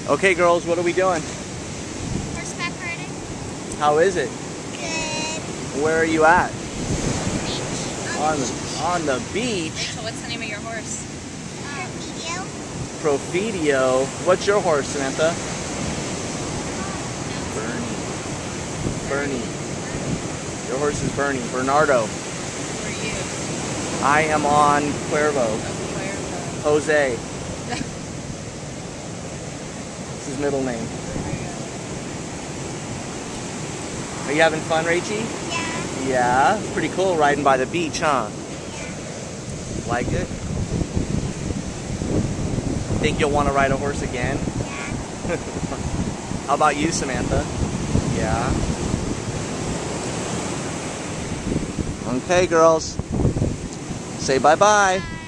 Okay, girls, what are we doing? Horseback riding. How is it? Good. Where are you at? Beach. On the beach. Rachel, what's the name of your horse? Video. Profidio. What's your horse, Samantha? Bernie. Your horse is Bernie. Bernardo. Who are you? I am on Cuervo. Cuervo. Jose. That's his middle name. Are you having fun, Rachie? Yeah. Yeah? It's pretty cool riding by the beach, huh? Yeah. Like it? Think you'll want to ride a horse again? Yeah. How about you, Samantha? Yeah? Okay, girls. Say bye-bye.